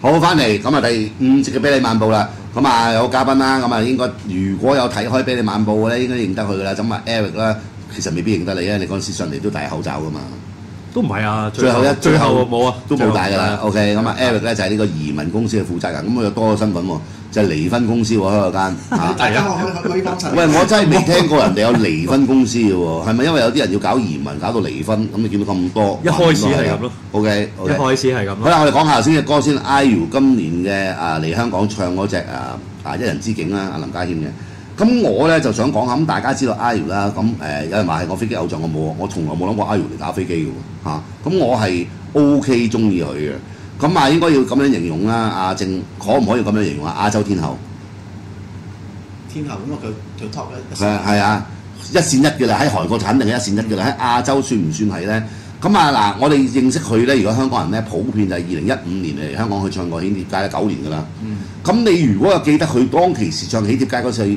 好，翻嚟咁啊，第5節嘅啤梨漫步啦。咁啊有嘉賓啦，咁啊應該如果有睇開啤梨漫步嘅咧，應該認得佢噶啦。咁啊 Eric 啦，其實未必認得你啊，你嗰陣時上嚟都戴口罩噶嘛。 都唔係啊， 最後冇啊， 都冇戴㗎啦。OK， 咁啊 Eric 咧就係呢個移民公司嘅負責人，咁佢有多個身份喎，就係離婚公司喎，開嗰間。 大家可以幫襯。 喂，我真係未聽過人哋有離婚公司嘅喎，係咪因為有啲人要搞移民搞到離婚？咁你見到咁多， 一開始係咁咯。 OK， 一開始係咁咯。 好啦，我哋講下頭先嘅歌先。IU 今年嘅嚟香港唱嗰隻一人之境啦，阿林家謙嘅。咁我咧就想講下，咁大家知道 IU 啦，咁有人話係我飛機偶像，我從來冇諗過 IU 嚟打飛機嘅喎嚇。咁我係 OK 中意佢嘅。咁啊應該要咁樣形容啦，阿正可唔可以咁樣形容啊？亞洲天后。 天后咁啊，佢 top 嘅。 係啊，一線一嘅啦，喺韓國就肯定係一線一嘅啦，喺亞洲算唔算係咧？咁啊嗱，我哋認識佢咧，如果香港人咧，普遍就係2015年嚟香港去唱過喜帖街啦，9年㗎啦。咁你如果有記得佢當其時唱喜帖街嗰時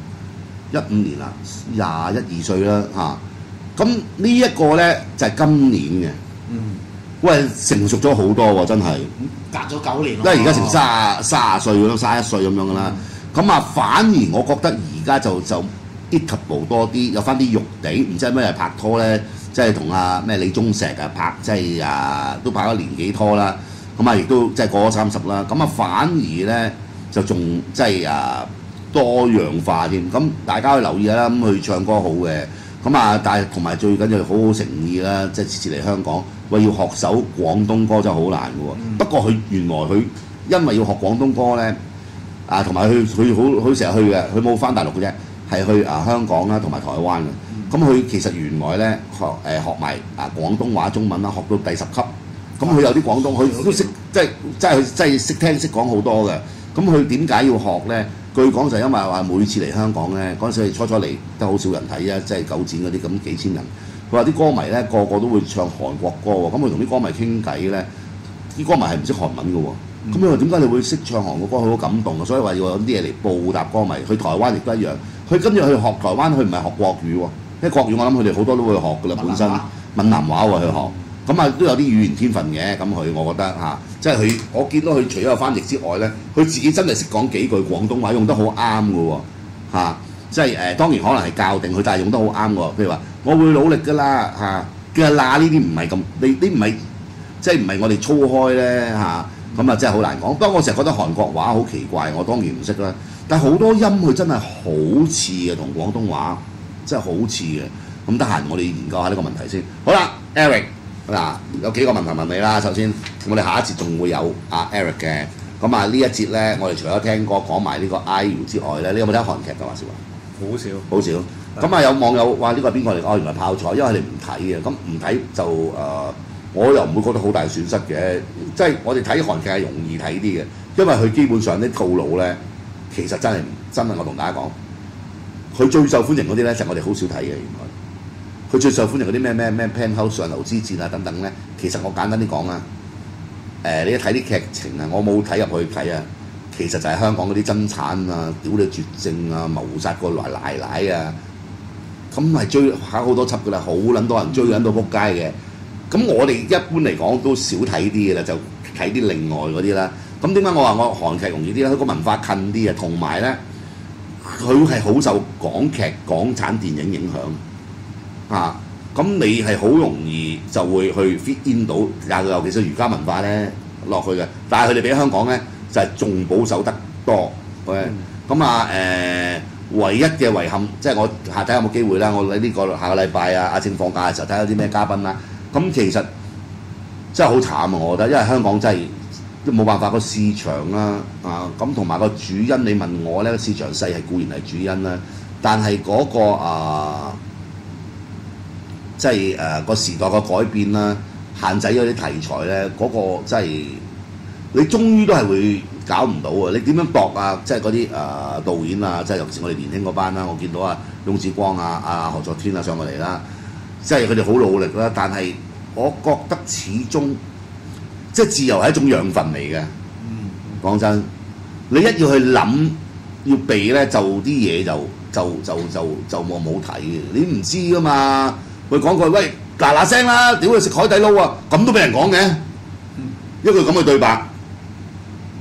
，15年啦，21、22歲啦嚇。咁呢一個咧就係今年嘅。喂，成熟咗好多喎，真係。 隔咗9年。 因為而家成30歲咁樣，31歲咁樣㗎啦。咁啊，反而我覺得而家就 eatable 多啲，有翻啲肉地，唔知係咩拍拖咧，即係同阿咩李宗碩拍，即係都拍咗年幾拖啦。咁啊，亦都即係過咗30啦。咁啊，反而咧就仲即係多樣化添。咁大家去留意啦，咁佢唱歌好嘅。咁啊，但係同埋最緊要好好誠意啦，即係次次嚟香港，喂要學首廣東歌真係好難嘅喎。不過佢原來佢因為要學廣東歌咧。同埋佢好成日去嘅，佢冇翻大陸嘅啫，係去香港啦同埋台灣嘅。咁佢其實原來咧學埋廣東話中文啦，學到第10級。咁佢有啲廣東，佢都識，即係識聽識講好多嘅。咁佢點解要學咧？據講就因為話每次嚟香港咧，嗰陣時初嚟都好少人睇啊，即係9展嗰啲咁幾千人。佢話啲歌迷咧個個都會唱韓國歌喎，咁佢同啲歌迷傾偈咧，啲歌迷係唔識韓文嘅喎。咁你話點解你會識唱韓國歌？佢好感動啊！所以話要有啲嘢嚟報答歌迷。去台灣亦都一樣。佢跟住去學台灣，佢唔係學國語喎，因為國語我諗佢哋好多都會學㗎啦，本身閩南話喎去學。咁啊都有啲語言天分嘅。咁佢我覺得即係佢我見到佢除咗有翻譯之外咧，佢自己真係識講幾句廣東話，用得好啱㗎喎即係當然可能係教定佢，但係用得好啱喎。譬如話我會努力㗎啦嘅啦，呢啲唔係咁，你唔係即係唔係我哋粗開咧咁啊，真係好難講。不過我成日覺得韓國話好奇怪，我當然唔識啦。但係好多音佢真係好似嘅，同廣東話真係好似嘅。咁得閒我哋研究下呢個問題先。好啦 ，Eric 有幾個問題問你啦。首先，我哋下一節仲會有Eric 嘅。咁呢一節咧，我哋除咗聽歌講埋呢個 IU 之外咧，你有冇睇韓劇㗎？話時話好少， 好少。咁有網友話呢個係邊個嚟？哦，原來泡菜，因為你唔睇嘅。咁唔睇就我又唔會覺得好大損失嘅，即係我哋睇韓劇係容易睇啲嘅，因為佢基本上啲套路咧，其實真係我同大家講，佢最受歡迎嗰啲咧就係我哋好少睇嘅。原來佢最受歡迎嗰啲咩 Penthouse 上流之戰等等咧，其實我簡單啲講你一睇啲劇情我冇睇入去睇其實就係香港嗰啲爭產屌你絕症謀殺個奶奶咁係追下好多輯㗎啦，好撚多人追緊到撲街嘅。咁我哋一般嚟講都少睇啲嘅啦，就睇啲另外嗰啲啦。咁點解我話我韓劇容易啲咧？佢個文化近啲同埋咧佢係好受港劇、港產電影影響咁你係好容易就會去 fit in 到，尤其是儒家文化咧落去嘅。但係佢哋比香港咧就係仲保守得多。唯一嘅遺憾即係我睇下有冇機會啦。我喺呢個下個禮拜阿正放假嘅時候睇下有啲咩嘉賓啦。咁其實真係好慘我覺得，因為香港真係都冇辦法個市場啦咁同埋個主因，你問我咧，市場細係固然係主因啦，但係嗰即係個時代個改變啦，限制咗啲題材咧，嗰個真係你終於都係會搞唔到啊！你點樣度即係嗰啲導演即係尤其是我哋年輕嗰班啦，我見到翁子光何作天上過嚟啦，即係佢哋好努力啦，但係我覺得始終即係自由係一種養分嚟嘅。講真，你一要去諗要避咧，就啲嘢就冇睇嘅。你唔知噶嘛？佢講句喂嗱聲啦，屌佢食海底撈咁都俾人講嘅，一句咁嘅對白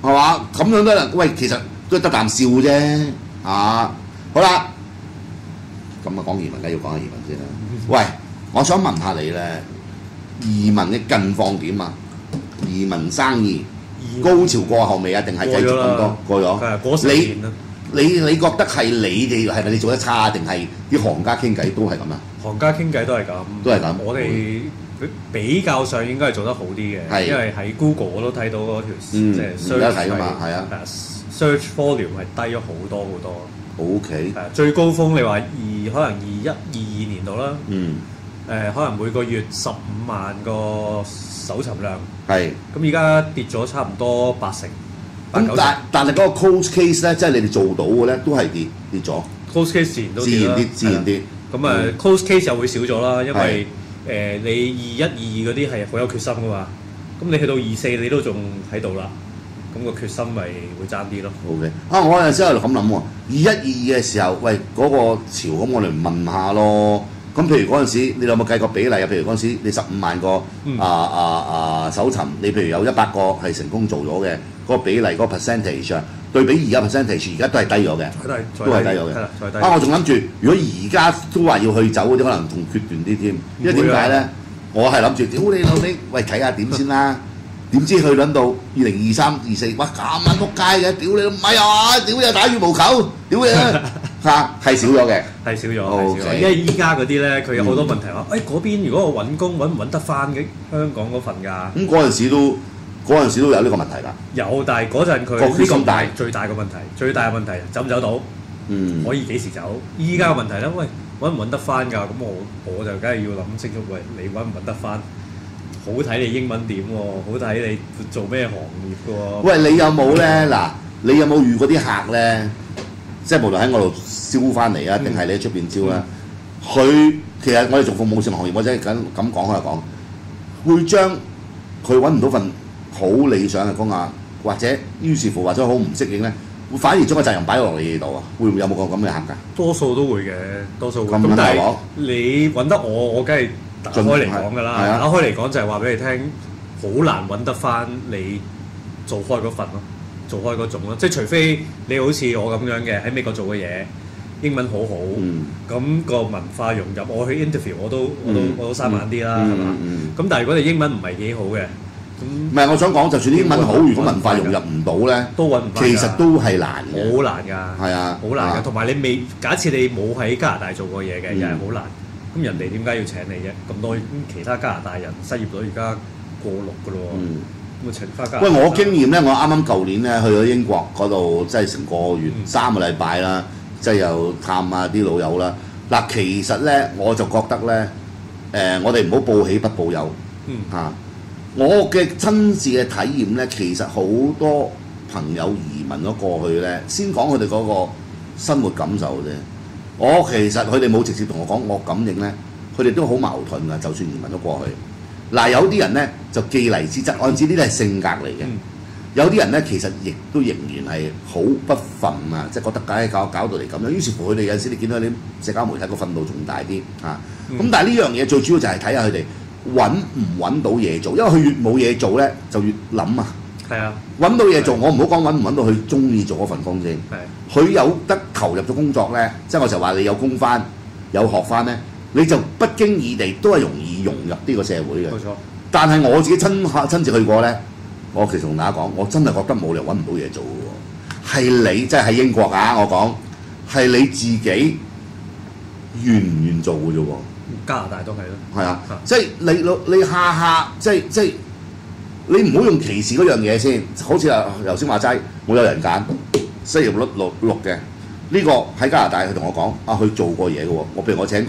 係嘛？咁樣都係，喂，其實都係得啖笑啫，好啦，咁啊講移民，梗係要講下移民先啦。喂，我想問下你咧，移民嘅近況點啊？移民生意高潮過後未啊？定係繼續咁多？過咗。 係過10年啦。 你覺得係你哋係咪你做得差，定係啲行家傾偈都係咁啊？ 行家傾偈都係咁， 都係咁。 我哋比較上應該係做得好啲嘅，因為喺 Google 我都睇到嗰條即係 search 睇㗎嘛，係啊 ，search volume 係低咗好多好多。 OK。 最高峰你話可能21、22年度啦。可能每個月15萬個搜尋量。係。咁而家跌咗差唔多80%。 咁但係嗰個 close case 咧，即係你哋做到嘅咧，都係跌咗。 close case 自然都跌啦， 自然跌。 咁close case 又會少咗啦，因為你21、22嗰啲係好有決心噶嘛。咁你去到24你都仲喺度啦，咁個決心咪會爭啲咯。 OK。我有陣時喺度咁諗喎，21、22嘅時候，喂嗰個潮咁，我哋問下咯。咁譬如嗰陣時，你有冇計過比例啊？譬如嗰陣時，你15萬個搜尋，你譬如有100個係成功做咗嘅，嗰個比例嗰個 percentage 啊，對比而家 percentage 而家都係低咗嘅，都係低咗嘅。我仲諗住，如果而家都話要去走嗰啲，可能仲決斷啲添，因為點解咧？我係諗住，屌你老味，喂睇下點先啦。點知去撚到2023、24，哇咁撚撲街嘅，屌你唔係啊！屌你打羽毛球，屌你係少咗嘅， 係少咗，因為依家嗰啲咧，佢有好多問題話，嗰邊如果我揾工揾唔揾得翻嘅香港嗰份㗎？咁嗰陣時都有呢個問題㗎。 有，但係嗰陣佢呢個最大嘅問題，最大嘅問題走唔走到？可以幾時走？依家嘅問題咧，喂揾唔揾得翻㗎？咁我就梗係要諗清楚，喂你揾唔揾得翻？好睇你英文點喎，好睇你做咩行業喎。喂， 你有冇咧？嗱，你有冇遇過啲客咧？即係無論喺我度招翻嚟啊，定係你喺出邊招啦？佢其實我哋做服務性行業，或者咁講開講，會將佢揾唔到份好理想嘅工啊，或者於是乎或者好唔適應咧，反而將個責任擺落你度啊？會唔會有冇個咁嘅客㗎？ 多數都會嘅，多數會。咁但係你揾得我梗係。打開嚟講㗎啦，打開嚟講就係話俾你聽，好難揾得翻你做開嗰份咯，做開嗰種咯，即係除非你好似我咁樣嘅喺美國做嘅嘢，英文好好，咁個文化融入，我去 interview 我都生硬啲啦，係嘛？咁但係如果你英文唔係幾好嘅，咁唔係我想講，就算英文好，如果文化融入唔到咧， 都揾唔翻。 其實都係難嘅， 好難㗎，係啊，好難㗎。同埋你假設你冇喺加拿大做過嘢嘅，又係好難。咁人哋點解要請你啫？咁多其他加拿大人失業率而家過6㗎咯喎，咁請翻加拿大。喂， 我經驗咧，我啱啱舊年咧去咗英國嗰度，即係成個月3個禮拜啦，即係又探下啲老友啦。嗱，其實咧我就覺得咧，我哋唔好報喜不報憂我嘅親自嘅體驗咧，其實好多朋友移民咗過去咧，先講佢哋嗰個生活感受啫。其實佢哋冇直接同我講，我感應咧，佢哋都好矛盾㗎。就算移民咗過去，嗱有啲人咧就既嚟之則安之，呢啲係性格嚟嘅。有啲人咧其實亦都仍然係好不忿啊，即係覺得梗係搞到嚟咁樣。於是乎佢哋有陣時你見到啲社交媒體個憤怒仲大啲啊。咁但係呢樣嘢最主要就係睇下佢哋揾唔揾到嘢做，因為佢越冇嘢做咧就越諗啊。 係啊， 揾到嘢做，我唔好講揾唔揾到佢中意做嗰份工先。佢有得投入咗工作咧，即係我就話你有工翻，有學翻咧，你就不經意地都係容易融入呢個社會嘅。冇錯。但係我自己親自去過咧，我其實同大家講，我真係覺得冇理由揾唔到嘢做嘅喎。係你即係喺英國啊，我講係你自己願唔願做嘅啫喎。 加拿大都係咯。係啊， 即係你下下即係。你唔好用歧視嗰樣嘢先，好似頭先話齋，我有人揀，失業率6嘅，呢個喺加拿大佢同我講，佢做過嘢嘅喎。我譬如請個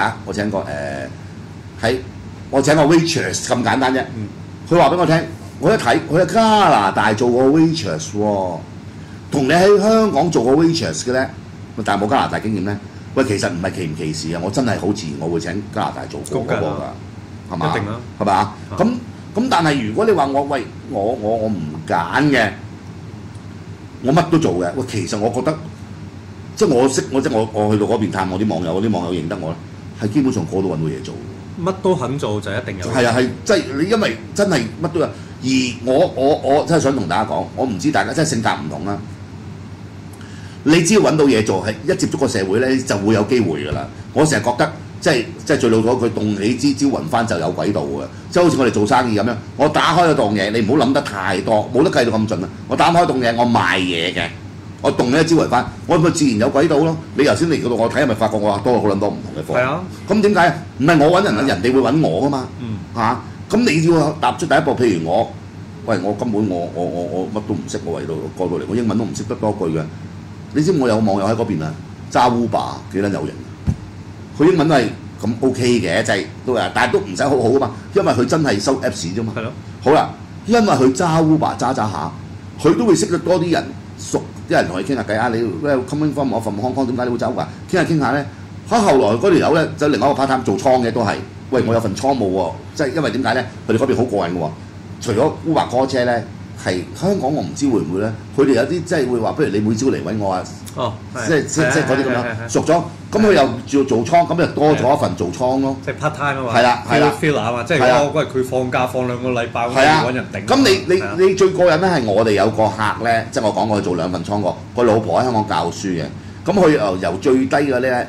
waitress 咁簡單啫。佢話俾我聽，我一睇佢喺加拿大做過 waitress 喎，同你喺香港做過 waitress 嘅咧，但係冇加拿大經驗咧，喂其實唔係歧唔歧視啊，我真係好自然，我會請加拿大做過嗰個㗎，係嘛？一定啦，係嘛？咁但係如果你話我唔揀嘅，我乜都做嘅。喂，其實我覺得，即係我去到嗰邊探我啲網友認得我咧，係基本上個個都揾到嘢做。 乜都肯做就一定有。 係啊，係即係你因為真係乜都有。 而我真係想同大家講，我唔知大家真係性格唔同啦。你只要揾到嘢做，係一接觸個社會咧，就會有機會㗎啦。我成日覺得即係最老咗句，動起支招雲翻就有軌道嘅。即係好似我哋做生意咁樣，我打開咗檔嘢，你唔好諗得太多，冇得計到咁盡啊！我打開檔嘢，我賣嘢嘅，我動一招雲翻，我咪自然有軌道咯。你頭先嚟嗰度，我睇係咪發覺我話多好撚多唔同嘅貨？ 係啊。 咁點解？唔係我揾人啊，人哋會揾我㗎嘛。咁你要踏出第一步，譬如我，喂，我根本我乜都唔識，我嚟到過到嚟，我英文都唔識得多句嘅。你知我有網友喺嗰邊啊，揸 Uber 幾撚有型，佢英文都係咁 OK 嘅，就係都係，但係都唔使好好啊嘛，因為佢真係收 Apps 啫嘛。係咯。好啦，因為佢揸 Uber 揸下，佢都會識得多啲人熟，啲人同佢傾下偈啊，你 coming from 我 from Hong Kong 點解你會走㗎？傾下咧，後來嗰條友咧就另外一個 part time 做倉嘅都係，喂我有份倉務喎，即係因為點解咧？佢哋嗰邊好過癮嘅喎，除咗 Uber call 車咧。係香港我唔知會唔會咧，佢哋有啲即係會話，不如你每朝嚟揾我啊！即係嗰啲咁樣熟咗，咁佢又做倉，咁就多咗一份做倉咯。 即係 part time 啊嘛。 係啦 ，filler 啊嘛，即係如果佢放假放2個禮拜，揾人頂。 咁你最過癮咧係我哋有個客咧，即係我講過佢做2份倉個，個老婆喺香港教書嘅，咁佢由最低嘅咧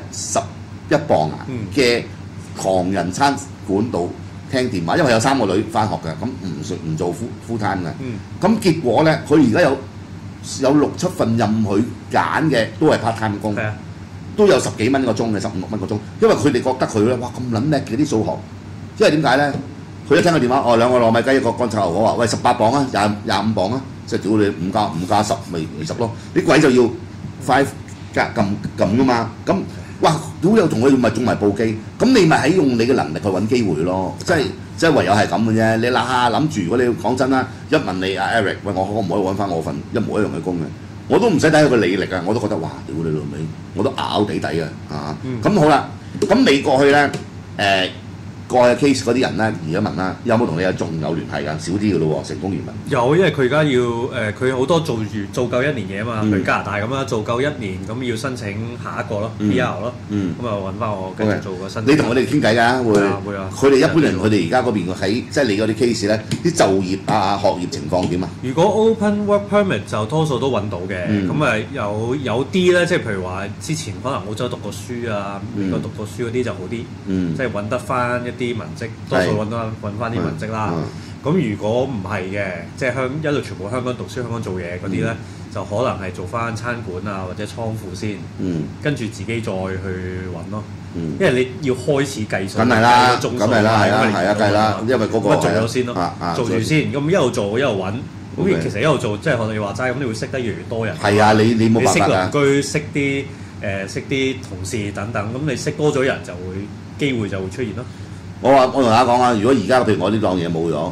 11磅嘅唐人餐館度。聽電話，因為有3個女翻學嘅，咁唔做 full time 嘅。咁結果咧，佢而家有6-7份任佢揀嘅，都係 part time 工，都有10幾蚊個鐘嘅，15-16蚊個鐘。因為佢哋覺得佢咧，哇咁撚叻嘅啲數學。因為點解咧？佢一聽個電話，2個糯米雞，一個乾炒牛河，話喂18磅啊，25磅啊，即係屌你5加10咪20咯。啲鬼就要5加撳㗎嘛，咁。哇！屌又同佢咪中埋報機，咁你咪喺用你嘅能力去揾機會咯，即係唯有係咁嘅啫。你諗住，如果你講真啦，一問你阿 Eric，喂，我可唔可以揾翻我份一模一樣嘅工嘅？我都唔使睇佢個履歷啊，我都覺得哇！屌你老味，我都咬地底啊嚇！咁好啦，咁你過去咧過去 case 嗰啲人咧，而家問啦，有冇同你仲有聯繫㗎？少啲㗎咯喎，成功移民。 有，因為佢而家要佢好多做夠1年嘢啊嘛，譬如加拿大咁啦，做夠1年咁要申請下一個咯 PR 咯，咁啊揾翻我繼續做個申請。 你同佢哋傾偈㗎，會啊。佢哋一般人佢哋而家嗰邊喺即係你嗰啲 case 咧，啲就業啊、學業情況點啊？ 如果 Open Work Permit 就多數都揾到嘅，咁啊有啲咧，即係譬如話之前可能澳洲讀過書啊，美國讀過書嗰啲就好啲，即係揾得翻一啲文職，多數揾翻啲文職啦。咁如果唔係嘅，即係一路全部香港讀書、香港做嘢嗰啲咧，就可能係做翻餐館啊或者倉庫先，跟住自己再去揾咯。因為你要開始計數， 梗係啦， 咁係啦，係啊，計啦，因為嗰個做咗先咯，做住先，咁一路做一路揾。咁其實一路做，即係學你話齋，咁你會識得越嚟越多人。 係啊，你冇辦法啊！識鄰居，識啲同事等等，咁你識多咗人就會機會就會出現咯。 我同大家講啊，如果而家譬如我呢檔嘢冇咗，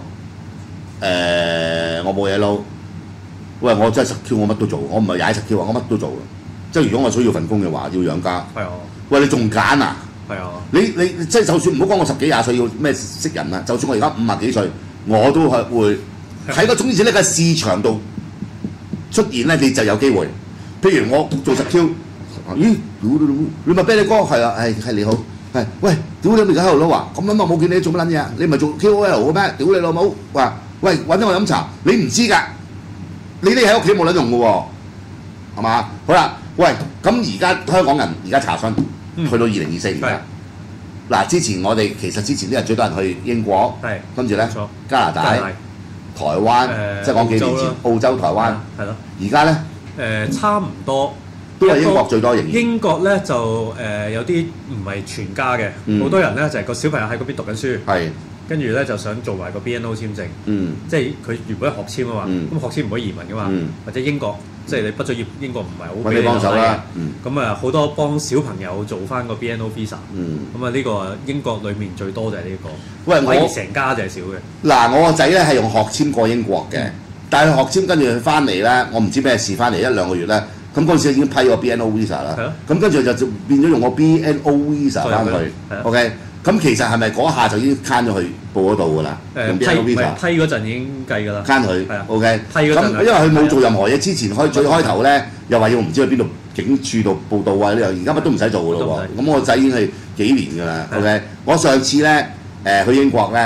我冇嘢撈，喂，我真係10Q我乜都做，我唔係踩10Q啊，我乜都做嘅。即係如果我需要份工嘅話，要養家。係啊。喂，你仲揀啊？係啊。你即係就算唔好講我10幾20歲要咩識人啊，就算我而家50幾歲，我都係會喺個總之呢個市場度出現咧，你就有機會。譬如我做10Q，咦？你咪啤你哥係啊？係你好。係，喂，屌你咪而家喺度撈啊！咁撚耐冇見你做乜撚嘢啊？你唔係做 KOL 嘅咩？屌你老母！話喂揾咗我飲茶，你唔知㗎，你匿喺屋企冇撚用嘅喎，係嘛？好啦，喂，咁而家香港人而家查詢去到2024年啦。嗱，之前啲人最多人去英國，跟住咧加拿大、台灣，即係講幾年前澳洲、台灣，係咯。而家咧差唔多。 都係英國最多型。 英國咧就有啲唔係全家嘅，好多人咧就係個小朋友喺嗰邊讀緊書，跟住咧就想做埋個 BNO 簽證，即係佢原本係學簽啊嘛，咁學簽唔可以移民噶嘛，或者英國即係你畢咗業英國唔係好俾你幫手啦，咁啊好多幫小朋友做翻個 BNO visa，咁啊呢個英國裡面最多就係呢個，喂我成家就係少嘅。嗱我個仔咧係用學簽過英國嘅，但係學簽跟住佢翻嚟咧，我唔知咩事翻嚟1-2個月咧。咁嗰陣時已經批個 BNO visa 啦，咁跟住就變咗用個 BNO visa 翻去 ，OK，咁其實係咪嗰下就已經攤咗去報嗰度㗎啦？用 BNO visa 批嗰陣已經計㗎啦，攤佢 ，OK，批嗰陣咁因為佢冇做任何嘢之前，最開頭咧又話要唔知去邊度警署度報到啊，而家乜都唔使做㗎咯喎，咁我仔已經係幾年㗎啦 ，OK，我上次咧去英國咧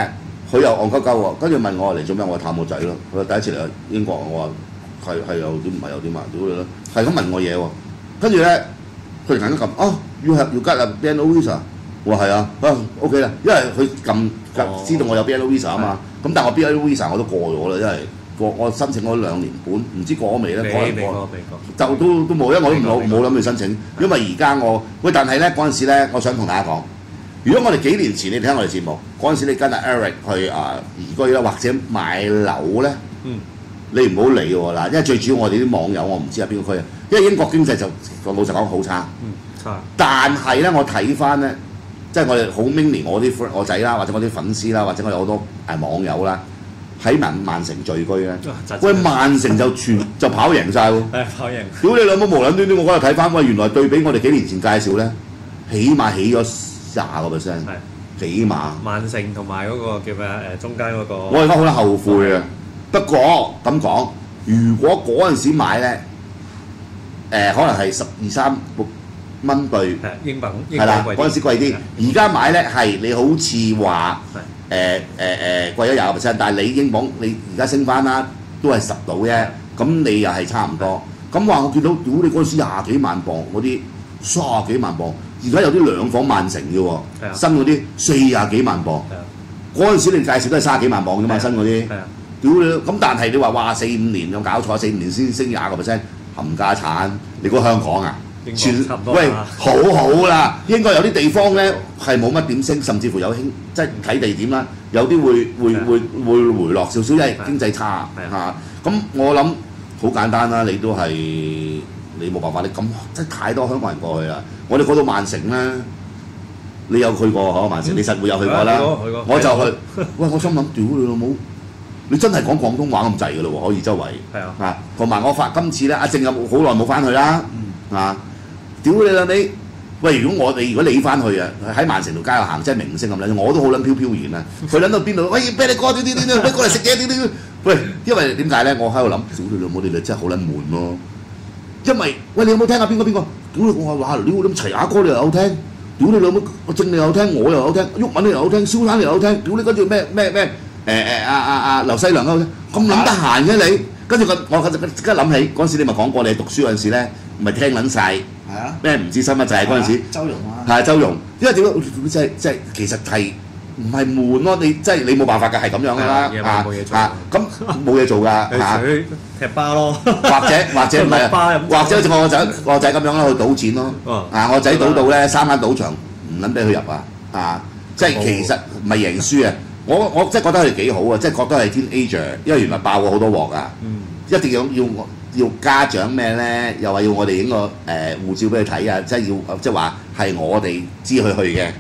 佢又戇鳩鳩喎，跟住問我嚟做咩？我話探我仔咯。佢話第一次嚟英國，我話係有啲唔係有啲嘛，屌你啦，係咁問我嘢喎。跟住咧，佢突然間撳you got a BNO visa？ 我話係啊，OK 啦，因為佢知道我有 BNO visa 啊嘛。咁但係我 BNO visa 我都過咗啦，因為我申請咗2年半，唔知過咗未咧？未過，就都冇，因為我都冇諗去申請，因為而家但係咧嗰陣時咧，我想同大家講。如果我哋幾年前你聽我哋節目，嗰陣時你跟阿 Eric 去移居啦，或者買樓咧，你唔好理喎嗱，因為最主要我哋啲網友我唔知係邊個區啊，因為英國經濟就老實講好差， 差。 但係咧我睇翻咧，即係我哋好 mini 我仔啦，或者我啲粉絲啦，或者我有好多網友啦，喺曼城聚居咧，喂曼城就跑贏晒喎， 係跑贏。 屌你老母無撚端端，我嗰日睇翻，喂原來對比我哋幾年前介紹咧，起碼起咗20%，起碼。曼城同埋嗰個叫咩中間嗰個。 我而家好撚後悔啊！不過咁講，如果嗰陣時買咧，可能係12-13蚊對英鎊係啦，嗰陣時貴啲。而家買咧係你好似話貴咗20%，但係你英鎊你而家升翻啦，都係10到啫。咁你又係差唔多。咁話我見到屌你嗰陣時20幾萬磅嗰啲30幾萬磅。而家有啲兩房曼城嘅喎，新嗰啲40幾萬磅。嗰陣時你介紹都係30幾萬磅啫嘛，新嗰啲。屌你！咁但係你話哇4-5年有搞錯，4-5年先升20%，冚家產！你估香港啊？喂，好好啦，應該有啲地方咧係冇乜點升，甚至乎有即係睇地點啦，有啲會回落少少，因為經濟差嚇。咁我諗好簡單啦，你都係你冇辦法，你咁真係太多香港人過去啦。我哋過到曼城咧，你有去過嗬？曼城你實會有去過啦。我就去，喂！我心諗，屌你老母，你真係講廣東話咁滯㗎咯喎，可以周圍。係啊。同埋我今次咧，阿正又好耐冇翻去啦。屌你啦你！喂，如果你翻去啊，喺曼城條街度行，真係明星咁樣，我都好撚飄然啊！佢撚到邊度？喂，俾你過過嚟食嘢喂，因為點解咧？我喺度諗，屌你老母，你哋真係好撚悶咯。因為喂，你有冇聽下邊個？屌你！我話哇，屌你齊亞哥你又有聽，屌你老母，我正你有聽，我又有聽，鬱文你又有聽，蕭生你又有聽，屌你跟住咩劉西良嗰個咁撚得閒嘅你，跟住我即刻諗起嗰陣時你咪講過你讀書嗰陣時咧，咪聽撚晒咩唔知新乜滯嗰陣時， 周融啊， 係周融，因為點解即係其實係唔係悶咯？你即係你冇辦法㗎，係咁樣㗎啦咁冇嘢做㗎嚇。 踢巴咯， 或者唔係，或者好似我仔咁樣啦，去賭錢咯。我仔賭到咧3間賭場唔撚俾佢入即係其實唔係贏輸啊！我真係覺得佢哋幾好啊！即係覺得係 teenager，因為原來爆過好多鑊啊！一定要家長咩咧？又話要我哋影個護照俾佢睇啊！即係要即係話係我哋知佢去嘅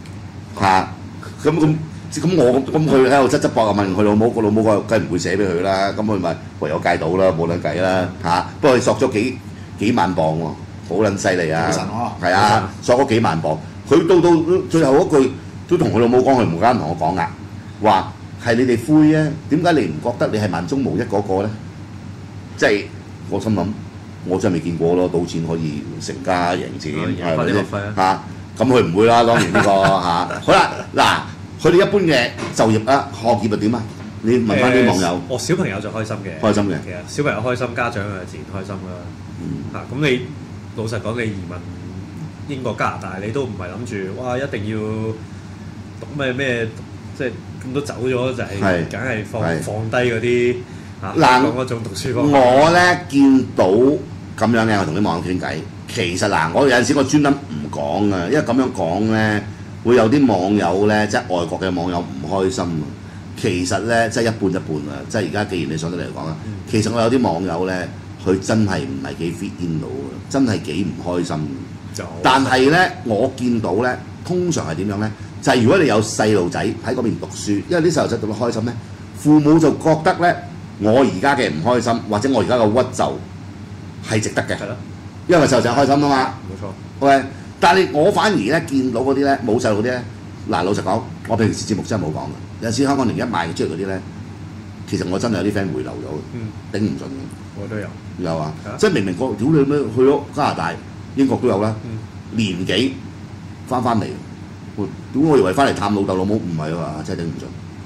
咁佢喺度側膊啊問佢老母，個老母梗係唔會寫俾佢啦。咁佢咪唯有戒賭啦，冇撚計啦不過佢索咗幾萬磅喎，好撚犀利啊！係啊，索咗幾萬磅。佢到最後嗰句都同佢老母講，佢唔敢同我講㗎，話係你哋灰啊，點解你唔覺得你係萬中無一嗰個咧？即係我心諗，我真係未見過咯，賭錢可以成家贏錢係咪先咁佢唔會啦，當然呢個好啦嗱。佢哋一般嘅就業啦、學業又點啊？你問翻啲網友。 我小朋友就開心嘅。開心嘅。其實小朋友開心，家長啊自然開心啦。咁你老實講，你移民英國、加拿大，你都唔係諗住哇一定要讀咩，即係咁都走咗就係梗係放低嗰啲講嗰種讀書方法。 我咧見到咁樣嘅，我同啲網友傾偈。其實我有陣時我專登唔講啊，因為咁樣講咧。會有啲網友咧，即係外國嘅網友唔開心啊！其實咧，即係一半一半啊！即係而家既然你上得嚟講啦，其實我有啲網友咧，佢真係唔係幾 fit in 到嘅，真係幾唔開心。但係咧，我見到咧，通常係點樣咧？就係如果你有細路仔喺嗰邊讀書，因為啲細路仔讀得開心咧，父母就覺得咧，我而家嘅唔開心或者我而家嘅屈就係值得嘅，因為細路仔開心啊嘛。 冇錯。 OK。但係我反而咧見到嗰啲咧冇細路嗰啲咧，嗱老實講，我平時節目真係冇講嘅。有陣時香港01賣出嚟嗰啲咧，其實我真係有啲 friend 回流咗，頂唔順嘅。 我都有。 有啊，即係明明屌你咩去咗加拿大、英國都有啦，年幾翻嚟，屌我以為翻嚟探老豆老母，唔係啊嘛，真係頂唔順。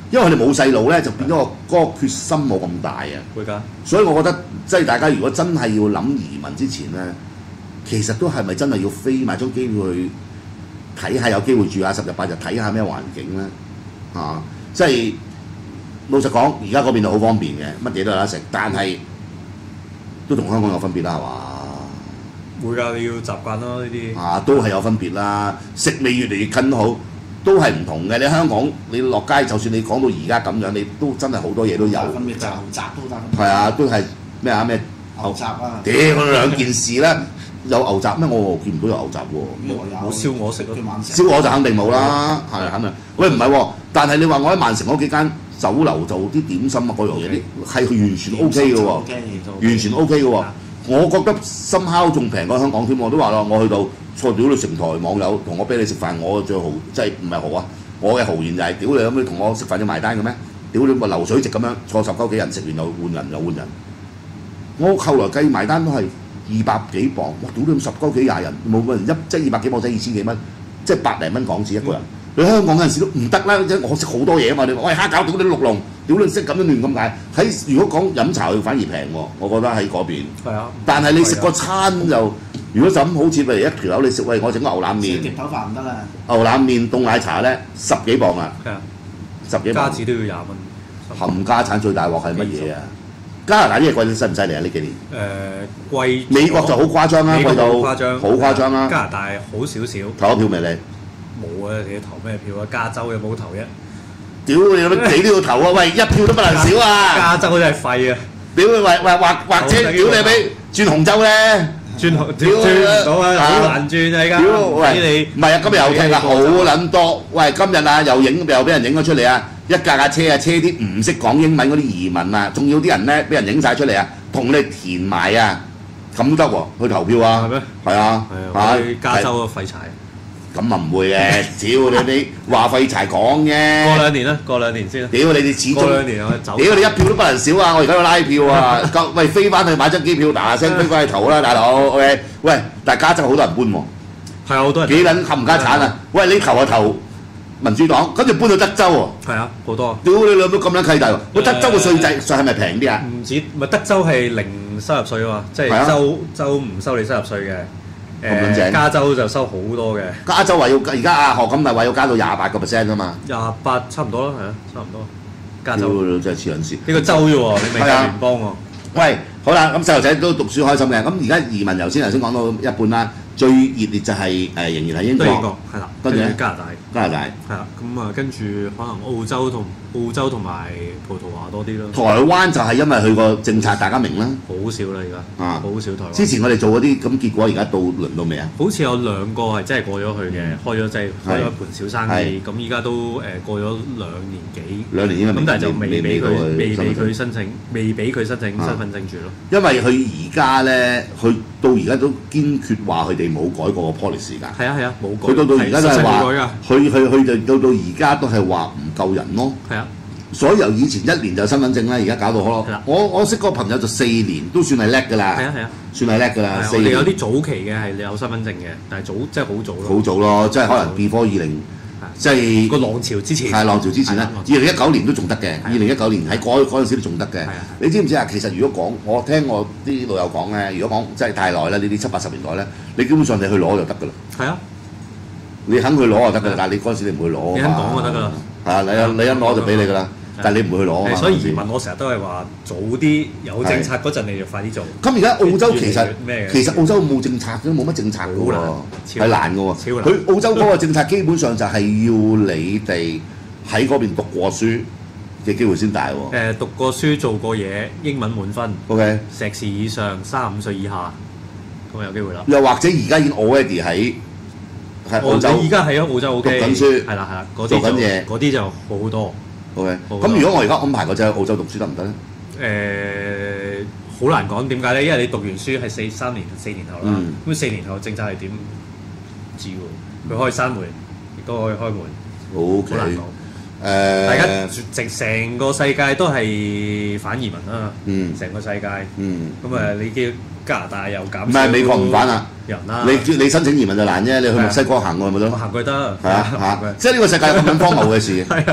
因為佢哋冇細路咧，就變咗嗰個決心冇咁大啊。 會㗎。 所以我覺得即係大家如果真係要諗移民之前咧，其實都係咪真係要飛買張機票去睇下有機會住下10日8日睇下咩環境咧？即係老實講，而家嗰邊就好方便嘅，乜嘢都有得食，但係都同香港有分別啦，係嘛？ 會㗎，你要習慣咯呢啲。 都係有分別啦，食味越嚟越近好，都係唔同嘅。你香港你落街，就算你講到而家咁樣，你都真係好多嘢都有。 分別就牛雜都得。 係啊，都係咩牛雜啊！ 屌兩件事啦，有牛雜咩？我見唔到有牛雜喎。 冇燒鵝食咯。 燒鵝就肯定冇啦，係肯定。喂唔係喎，但係你話我喺曼城嗰幾間酒樓做啲點心啊嗰樣嘢，啲係完全 O K 嘅喎，完全 O K 嘅喎。我覺得深烤仲平過香港添，我都話咯，我去到錯屌你成台網友同我俾你食飯，我最豪即係唔係豪啊？我嘅豪言就係屌你咁你同我食飯要埋單嘅咩？屌你咪流水席咁樣坐10鳩幾人食完又換人又換人。我後來計埋單都係200幾磅，哇！屌你咁10鳩幾20人，冇乜人即係200幾磅即係2000幾蚊，即係百零蚊港紙一個人。你香港嗰陣時都唔得啦，我食好多嘢啊嘛！你話喂蝦餃屌你6籠，屌你識咁樣亂咁解。如果講飲茶佢反而平喎，我覺得喺嗰邊。係啊。但係你食個餐就，如果就咁好似譬如一條友你食喂我整個牛腩麵， 碟頭飯唔得啦。 牛腩麵凍奶茶咧10幾磅啊。 係啊。 10幾磅。 加紙都要20蚊。 冚家產最大鑊係乜嘢啊？加拿大啲嘢貴到犀唔犀利啊？呢幾年？ 貴。 美國就好誇張啦，貴到好誇張啦。 加拿大好少少。 投咗票未你？ 冇啊！你投咩票啊？加州有冇投啫？ 屌你都要投啊！喂，一票都不能少啊！ 加州真係廢啊！ 屌你或者屌你俾轉紅州咧？ 轉唔到啊！好難轉啊！而家喂，唔係啊！今日有聽啊，好撚多。喂，今日啊又俾人影咗出嚟啊！一架車啊，車啲唔識講英文嗰啲移民啊，仲要啲人咧俾人影晒出嚟啊，同你填埋啊，咁都得喎，去投票啊？係咩？係啊， 去加州嘅廢柴。 咁啊唔會嘅，屌你話廢柴講嘅。 過2年啦，過2年先啦。 屌你哋始終。過 2年我走。 屌你一票都不能少啊！我而家要拉票啊！喂，飛翻去買張機票，嗱聲飛翻去投啦，大佬。OK，喂，但係加州好多人搬喎。 係啊，好多人。 幾撚冚家產啊！喂，你投就投民主黨，跟住搬到德州喎。 係啊，好多。 屌你兩妹咁撚契弟喎！喂，德州嘅稅制係咪平啲啊？ 唔止，咪德州係零收入稅啊嘛，即係州唔收你收入稅嘅。加州就收好多嘅。加州話要而家學咁咪話要加到28%啊嘛。 28差唔多啦，係啊，差唔多。加州真係黐撚線。 呢個州啫喎，你未計聯邦喎。 喂，好啦，咁細路仔都讀書開心嘅。咁而家移民頭先講到一半啦，最熱烈就係仍然係英國。 係啦，跟住加拿大。 加拿大。 係啦，咁啊跟住可能澳洲同埋葡萄牙多啲咯。 台灣就係因為佢個政策大家明啦。 好少啦而家。好少台灣。 之前我哋做嗰啲咁結果而家輪到未啊？ 好似有2個係真係過咗去嘅，開咗一盤小生意，咁依家都過咗2年幾。2年應該咁，但係就未俾佢申請身份證住咯。 因為佢而家咧，佢到而家都堅決話佢哋冇改過個 policy 㗎。 係啊，冇改。 佢到而家都係話，佢就到而家都係話唔夠人咯。 係啊。 所以由以前1年就身份證啦，而家搞到好咯。我識個朋友就4年都算係叻㗎啦。 係啊， 算係叻㗎啦。 我哋有啲早期嘅係你有身份證嘅，但係即係好早咯。 好早咯，即係可能 before 20，即係個浪潮之前。 係浪潮之前啦，2019年都仲得嘅。2019年喺嗰陣時都仲得嘅。你知唔知啊？其實如果講，我聽我啲老友講咧，如果講真係太耐啦，呢啲70、80年代咧，你基本上你去攞就得㗎啦。係啊。你肯去攞就得㗎啦，但係你嗰陣時你唔會攞。 你肯講就得㗎啦。 係啊，你一攞就俾你㗎啦。但係你唔會去攞啊嘛。 所以移民我成日都係話早啲有政策嗰陣，你就快啲做。 咁而家澳洲其實澳洲冇政策嘅，冇乜政策嘅喎，係難嘅喎。佢澳洲嗰個政策基本上就係要你哋喺嗰邊讀過書嘅機會先大喎。 讀過書做過嘢，英文滿分。 OK。 碩士以上，35歲以下，咁有機會啦。 又或者而家已經 already 喺澳洲。 而家喺澳洲 OK。 讀緊書。 係啦， 做緊嘢。 嗰啲就好多。 OK，咁如果我而家安排個仔去澳洲讀書得唔得咧？ 好難講點解咧？因為你讀完書係4年後啦，咁4年後政策係點？唔知喎，佢可以閂門，亦都可以開門。 OK， 好難講。大家成個世界都係反移民啦，成個世界。咁啊，你叫加拿大又減少。唔係美國唔反啊！人啦， 你申請移民就難啫，你去墨西哥行過咪得咯？ 行過得。 係啊，即係呢個世界有咁樣荒謬嘅事。 係啊。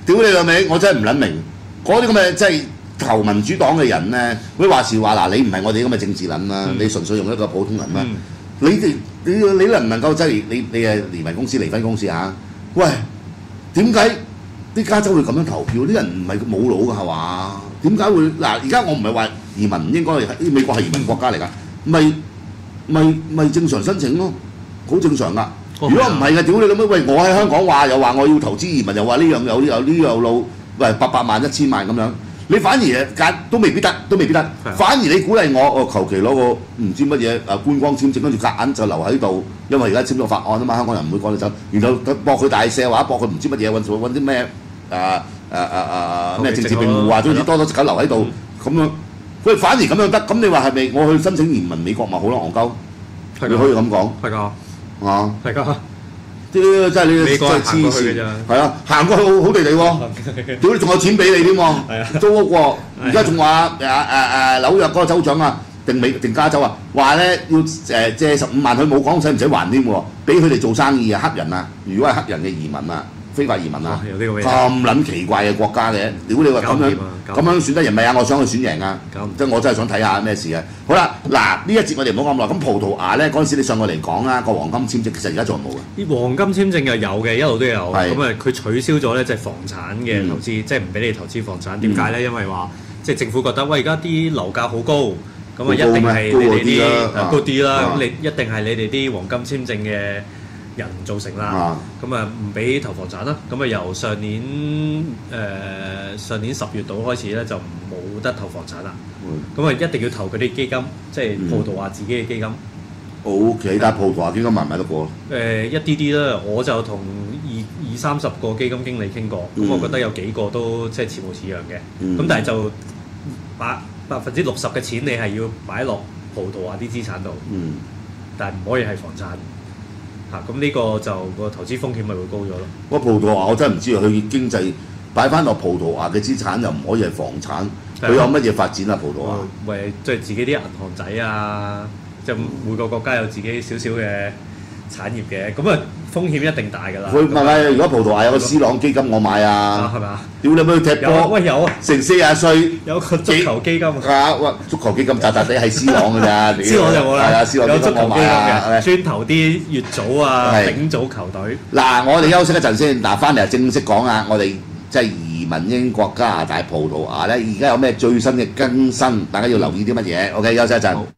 屌你老味，我真係唔撚明嗰啲咁嘅即係投民主黨嘅人咧，佢話時話嗱，你唔係我哋咁嘅政治撚啦，你純粹用一個普通人啦。你哋你能唔能夠即係你係離婚公司嚇？喂，點解啲加州會咁樣投票？啲人唔係冇腦㗎係嘛？點解會嗱？而家我唔係話移民唔應該係美國係移民國家嚟㗎，咪正常申請咯，好正常㗎。如果唔係嘅，屌你老母！喂，我喺香港話又話我要投資移民，又話呢樣有呢樣路，喂800萬1000萬咁樣，你反而揀都未必得，反而你鼓勵我求其攞個唔知乜嘢觀光簽證，跟住夾硬就留喺度，因為而家簽咗法案啊嘛，香港人唔會趕你走，然後駁佢大赦或者駁佢唔知乜嘢揾啲咩咩政治庇護啊，總之多隻狗留喺度咁樣，佢反而咁樣得，咁你話係咪我去申請移民美國咪好咯？戇鳩，你可以咁講。係㗎。啊，係㗎，啲真係你美國真係黐線，係啊，行過去好地地喎，屌你仲有錢俾你添喎，租屋喎，而家仲話紐約嗰個州長啊，定加州啊，話咧要借15萬，佢冇講使唔使還添喎，俾佢哋做生意啊，黑人啊，如果係黑人嘅移民啊。非法移民啊！咁撚奇怪嘅國家嘅，屌你話咁樣選得人咪啊！我想去選贏啊！即係我真係想睇下咩事啊！好啦，嗱呢一節我哋唔好講咁耐。咁葡萄牙咧嗰陣時你上過嚟講啦，個黃金簽證其實而家仲有冇嘅？啲黃金簽證又有嘅，一路都有。咁啊，佢取消咗咧，就係房產嘅投資，即係唔俾你投資房產。點解咧？因為話即係政府覺得喂，而家啲樓價好高，咁啊一定係你哋啲高啲啦。咁你一定係你哋啲黃金簽證嘅人造成啦，咁啊唔俾投房產啦，咁啊由上年10月度開始咧就冇得投房產啦，咁啊一定要投佢啲基金，即係葡萄牙自己嘅基金。O.K. 但係葡萄牙基金買唔買得過？一啲啲啦，我就同20-30個基金經理傾過，咁我覺得有幾個都即係似模似樣嘅，咁但係就60%嘅錢你係要擺落葡萄牙啲資產度，但係唔可以係房產。咁呢個就個投資風險咪會高咗咯。我葡萄牙我真係唔知佢經濟擺翻落葡萄牙嘅資產又唔可以係房產，佢有乜嘢發展啊？葡萄牙咪即係自己啲銀行仔啊，即係每個國家有自己少少嘅產業嘅，咁啊風險一定大㗎啦。佢唔係，如果葡萄牙有個 C 朗基金，我買啊，係咪啊？屌你咪去踢波？喂有啊，成40歲有個足球基金啊！喂，足球基金渣渣地係 C 朗㗎咋？C 朗就冇啦。係啊，C 朗基金我買啊，專投啲乙組啊、丙組球隊。嗱，我哋休息一陣先，嗱翻嚟正式講啊，我哋即係移民英國、加拿大、葡萄牙咧，而家有咩最新嘅更新？大家要留意啲乜嘢？OK，休息一陣。